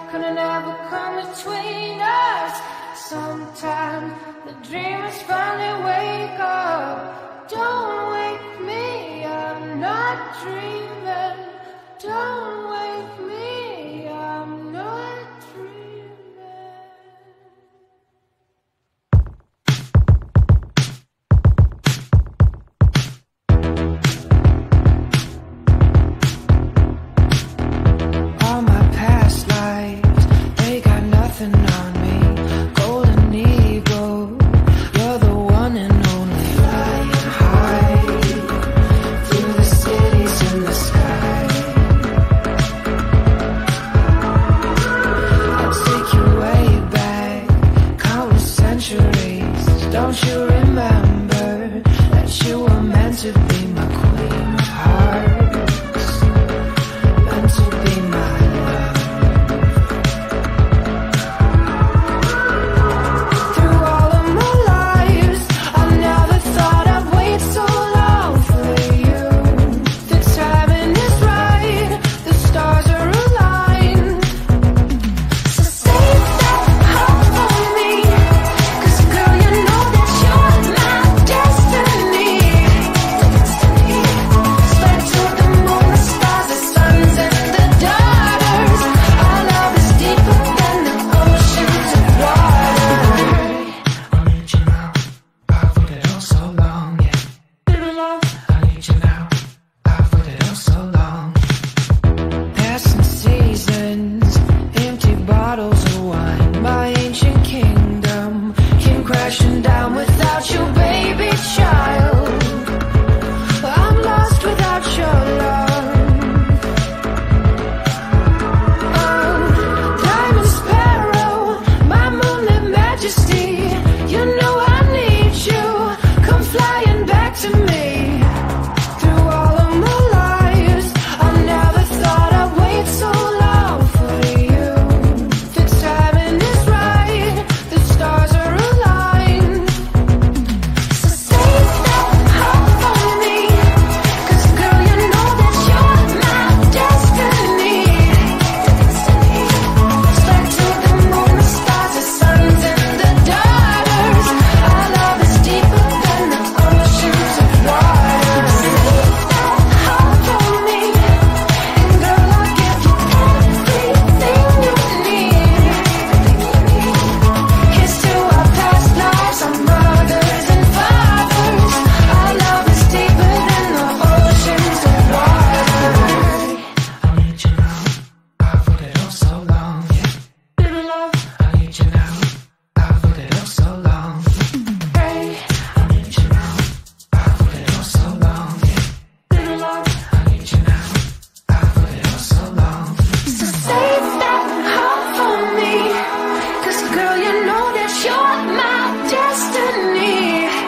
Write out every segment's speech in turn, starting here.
couldn't ever come between us. Sometimes the dreamers finally wake up. Don't wake me, I'm not dreaming. Don't wake me, I'm not dreaming. All my past lives, they got nothing on me. Golden eagle, you're the one and only. Flying high through the cities in the sky. I'll take you way back, countless centuries. Don't you remember that you were meant to be my queen of hearts, meant to be my love. Through all of my lives, I never thought I'd wait so long for you. The timing is right, the stars are aligned. So save that heart for me, 'cause girl, you know that you're my destiny. Spread to the moon, the stars, the suns and the daughters. Our love is deeper than the oceans of water. I need you now, I've waited oh so long, yeah. I need you now, I've waited oh so long. Passing seasons, empty bottles of wine. My ancient kingdom came crashing down without you, baby child. I'm lost without your love. Diamond sparrow, my moonlit majesty. You know I need you, come flying back to me. Through all of my lives, I never thought I'd wait so long for you. The timing is right, the stars are aligned. So save that heart for me, 'cause girl, you know that you're my destiny. Spread to the moon, the stars, the suns and the daughters. Our love is deeper than the oceans of water. Save that heart for me, and girl, I'll give you everything you need. Here's to our past lives, our mothers and fathers. Our love is deeper than the oceans of water. I need you now, I've waited oh so long, yeah. I need you now, I've waited oh so long. Hey, I need you now, I've waited oh so long, yeah. I need you now, I've waited oh so long. So save that heart for me, 'cause girl, you know that you're my destiny.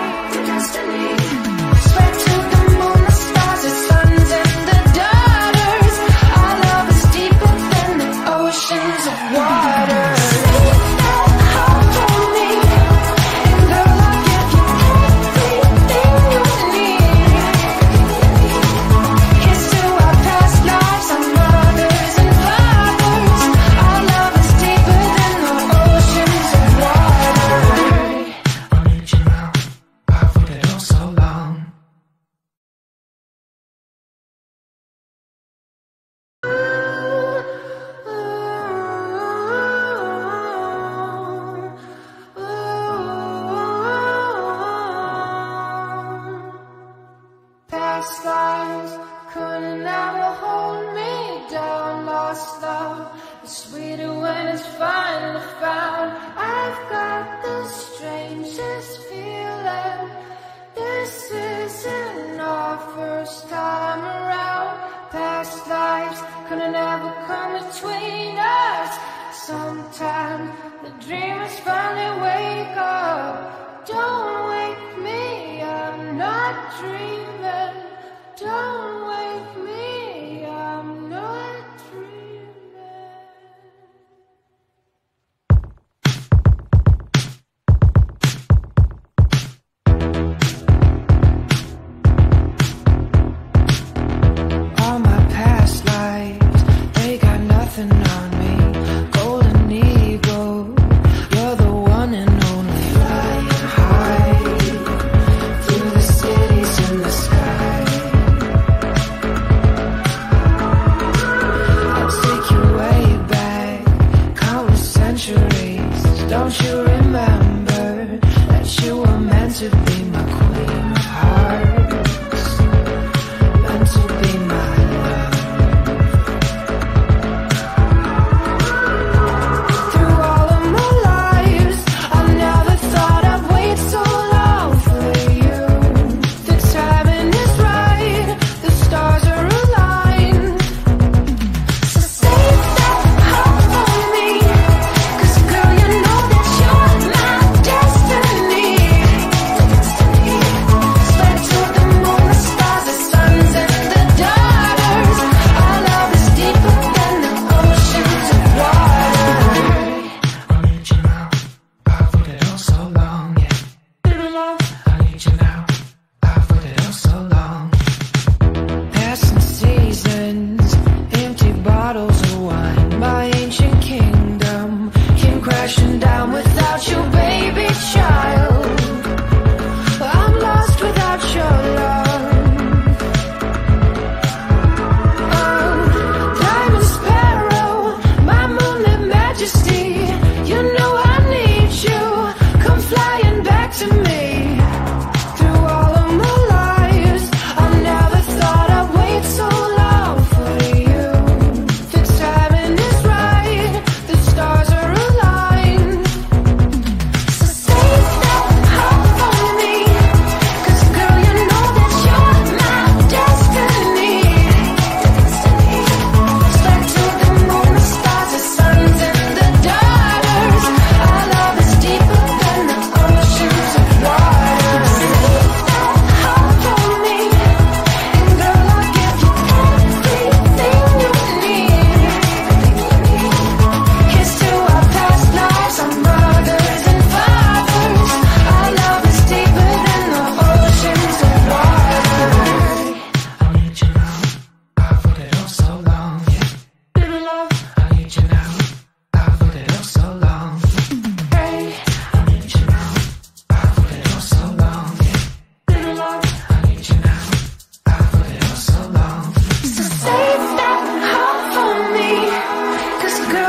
Spread to the moon, the stars, the suns and the daughters. Our love is deeper than the oceans of water. Save that heart for me, and girl, I'll give you everything you need. Here's to our past lives, our mothers and fathers. Our love is deeper than the oceans of water. I need you now, I've waited oh so long. Past lives couldn't ever hold me down. Lost love is sweeter when it's finally found. I've got the strangest feeling. This isn't our first time around. Past lives couldn't ever come between us. Sometimes the dreamers finally wake up. Don't wake me, I'm not dreaming. Don't wake me, I'm not dreaming.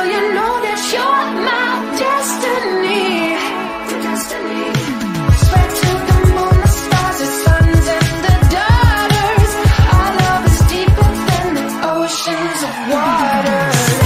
girl, you know that you're my destiny. Destiny. Swear to the moon, the stars, the suns, and the daughters. Our love is deeper than the oceans of water.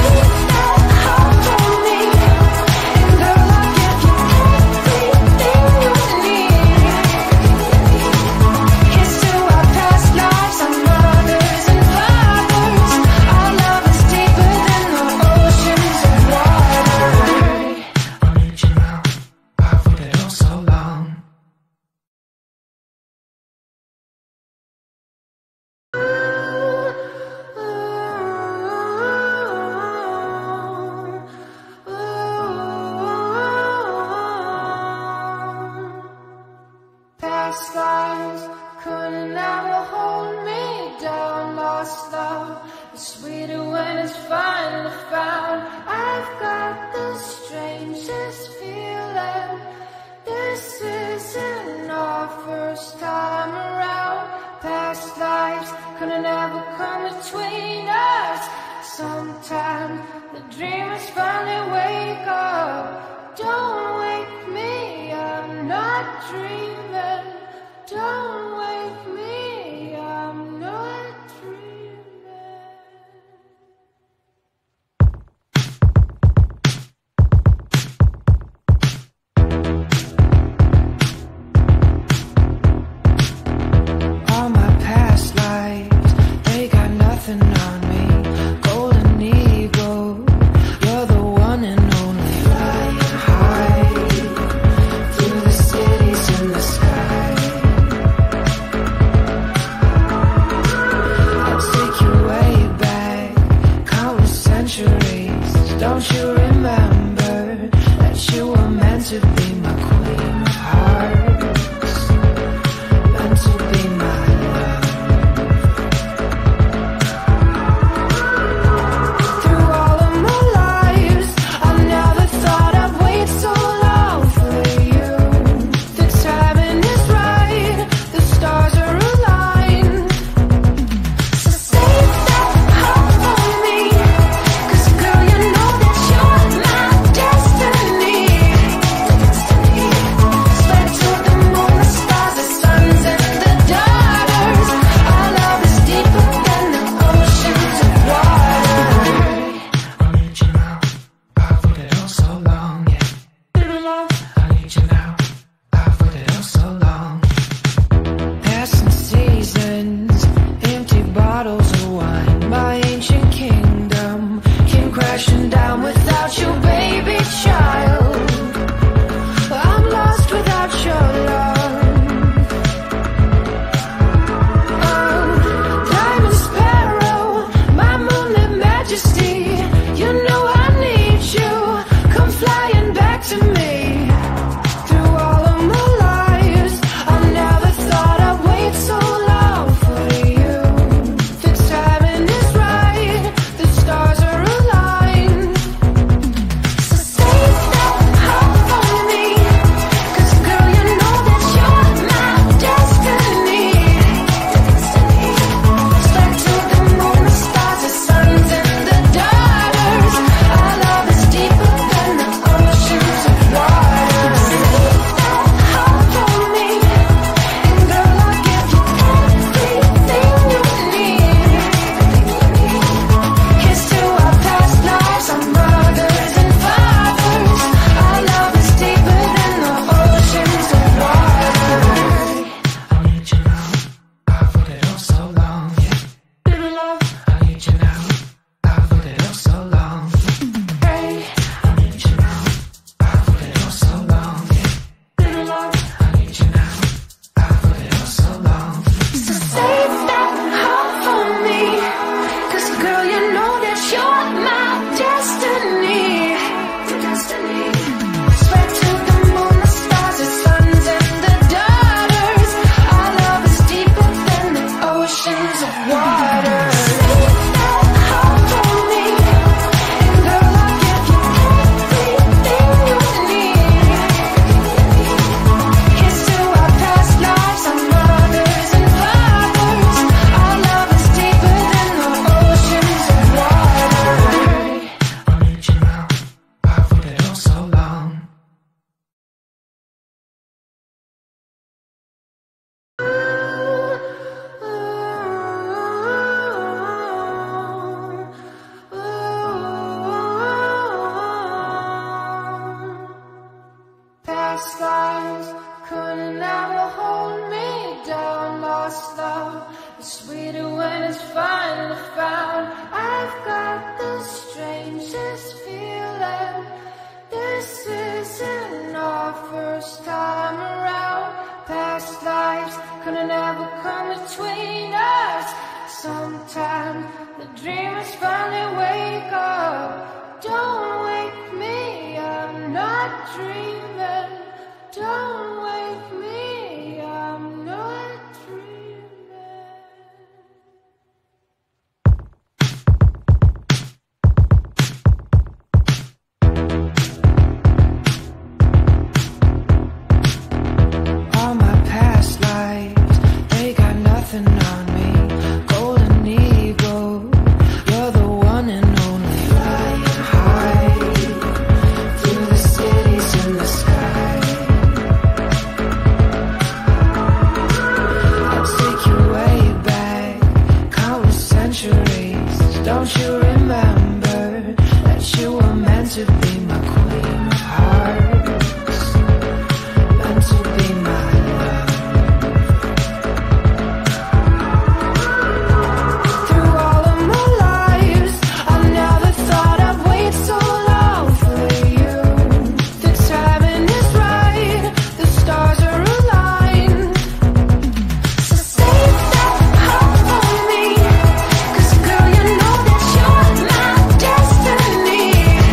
Past lives couldn't ever hold me down. Lost love is sweeter when it's finally found. I've got the strangest feeling. This isn't our first time around. Past lives couldn't ever come between us. Sometimes the dreamers finally wake up. Don't wake me, I'm not dreaming. Don't wake me, I'm not dreaming. All my past lives, they got nothing on me. Golden eagle, you're the one and only. Flying high through the cities in the sky. I'll take you way back, countless centuries. Don't you remember that you were meant to be my queen of hearts, meant to be my love. Through all of my lives, I never thought I'd wait so long for you. The timing is right, the stars are aligned. So save that heart for me, 'cause girl, you know that you're my destiny. dreamers finally wake up. Don't wake me, I'm not dreaming. Don't wake me, I'm not dreaming. All my past lives, they got nothing on me. Golden eagle, you're the one and only. Flying high through the cities in the sky. I'll take you way back, countless centuries. Don't you remember that you were meant to be my queen of hearts, meant to be my love. Through all of my lives, I never thought I'd wait so long for you. The timing is right, the stars are aligned. So save that heart for me, 'cause girl, you know that you're my destiny.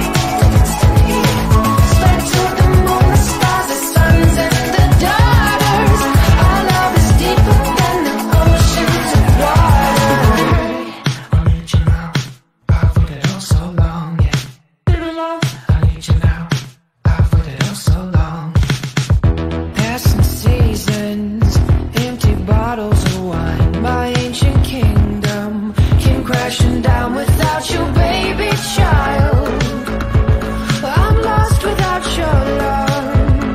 Swear to the moon, the stars, the suns, and the daughters. Our love is deeper than the oceans of water. I need you now, I've waited oh so long, yeah. Baby love, I need you now, I've waited oh so long. Passing seasons, empty bottles of wine. My ancient kingdom came crashing down without you, baby child. I'm lost without your love.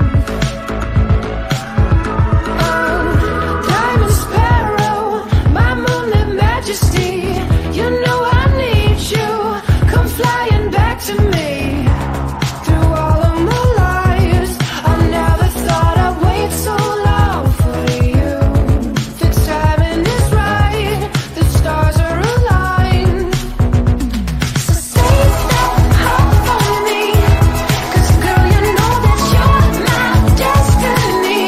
Diamond sparrow, my moonlit majesty. You know I need you, come flying back to me. Through all of my lives, I never thought I'd wait so long for you. The timing is right, the stars are aligned. So save that heart for me, 'cause girl, you know that you're my destiny.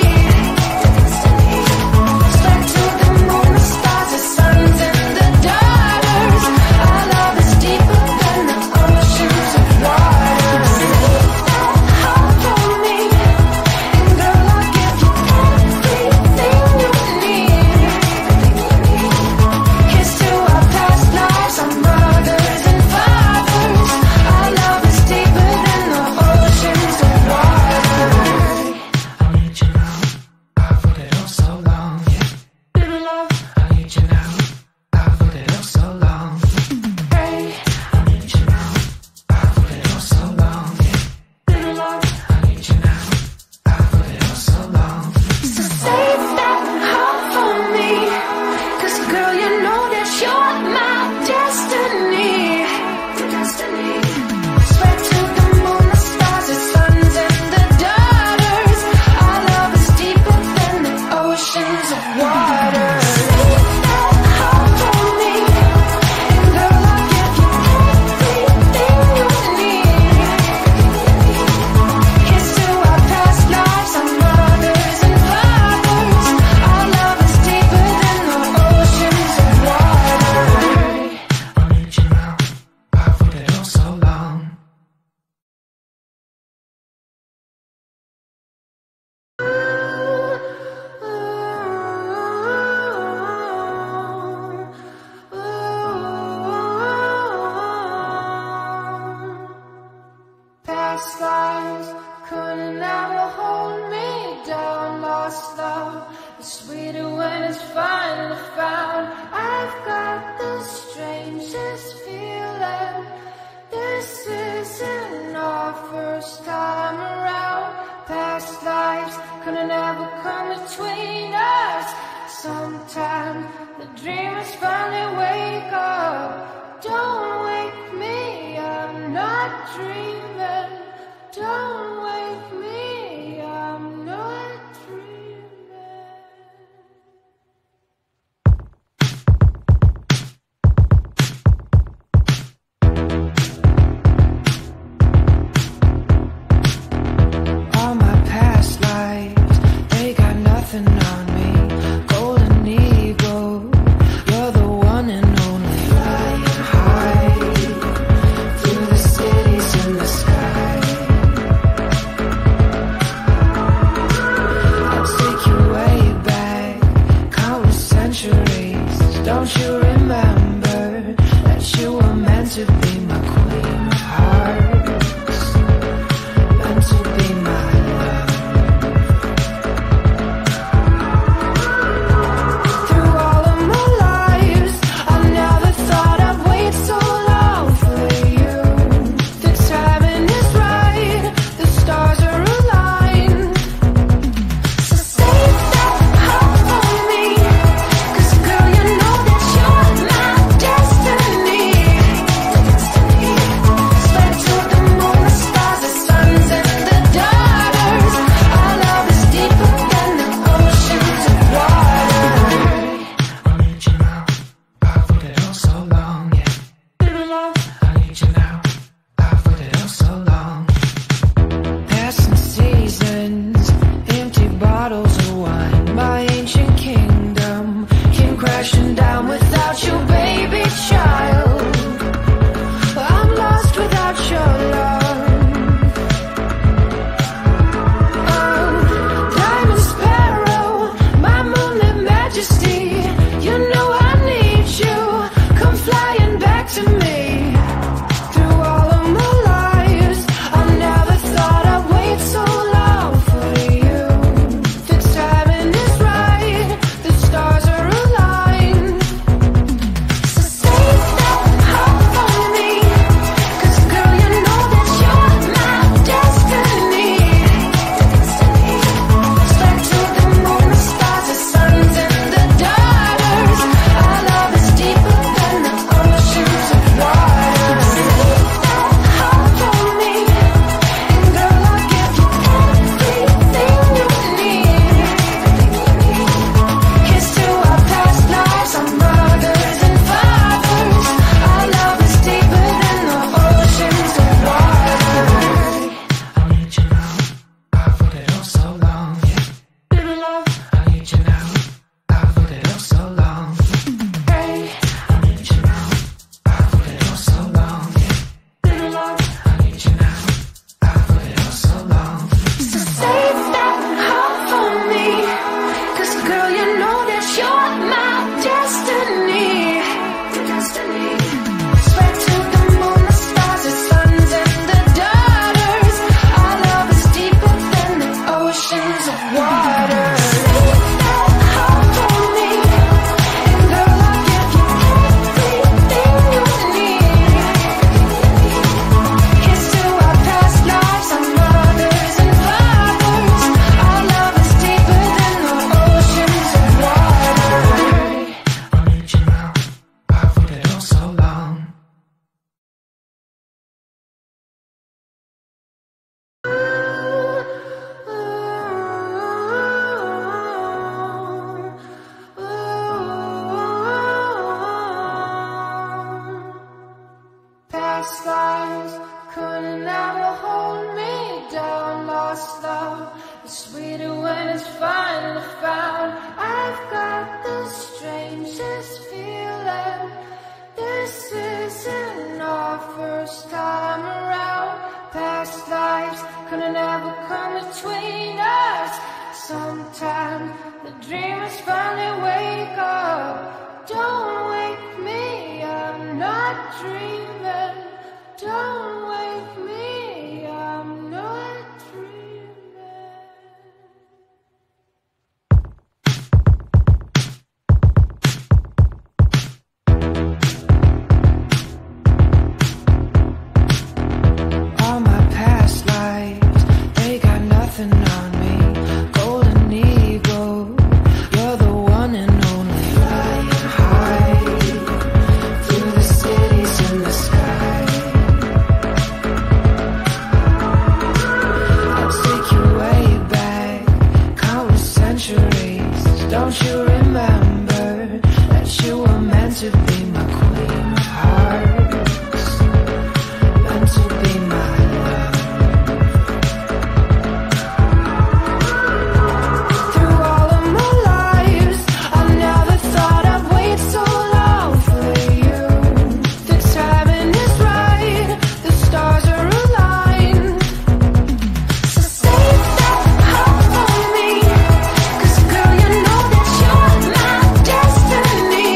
Swear to the moon, the stars, the suns, and the daughters. Our love is deeper than the oceans of water. Save that heart for me, and girl, I'll give you everything you need. Here's to our past lives, our mothers and fathers. Our love is deeper than the oceans of water. I need you now, I've waited oh so long, yeah. Baby love, I need you now, I've waited oh so long. Hey, I need you now, I've waited oh so long, yeah. Baby love, I need you now, I've waited oh so long. So save that heart for me, 'cause girl, you know that you're my destiny. Swear to the moon, the stars, the suns, and the daughters. Our love is deeper than the oceans of water. Save that heart for me, and girl, I'll give you everything you need. Here's to our past lives, our mothers and fathers. Our love is deeper than the oceans of water. I need you now, I've waited oh so long. Past lives couldn't ever hold me down. Lost love is sweeter when it's finally found. I've got the strangest feeling. This isn't our first time around. Past lives couldn't ever come between us. Sometimes the dreamers finally wake up. Don't wake me, I'm not dreaming. Don't wake me, I'm not dreaming. All my past lives, they got nothing on me. Golden eagle, you're the one and only. Flying high sweeter when it's finally found. I've got the strangest feeling. This isn't our first time around. Past lives couldn't ever come between us. Sometime the dreamers finally wake up. Don't wake me, I'm not dreaming. Don't wake me, I'm not dreaming. All my past lives, they got nothing on me. Golden eagle, you're the one and only. Flying high through the cities in the sky. I'll take you way back, countless centuries. Don't you remember that you were meant to be my queen of hearts, meant to be my love? Through all of my lives, I never thought I'd wait so long for you. The timing is right, the stars are aligned. So save that heart for me, 'cause girl, you know that you're my destiny.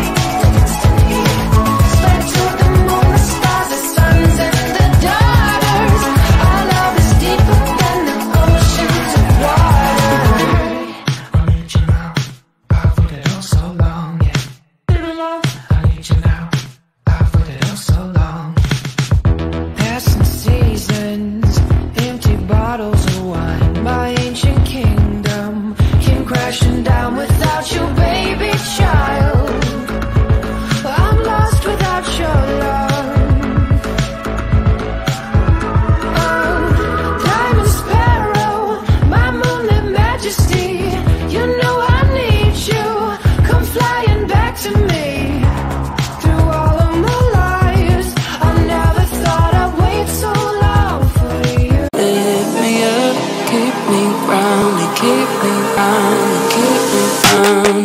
Spread to the moon, the stars, the suns, and the daughters. Our love is deeper than the oceans of water. I need you now, I've waited oh so long, yeah. I need you now, I've waited oh so long. Passing seasons, empty bottles of wine. My ancient kingdom came crashing down without you, baby child. I'm lost without your love. Oh, diamond sparrow, my moonlit majesty. You know I need you, come flying back to me. Through all of my lives, I never thought I'd wait so long for you. Lift me up, keep me grounded, keep me grounded, keep me grounded.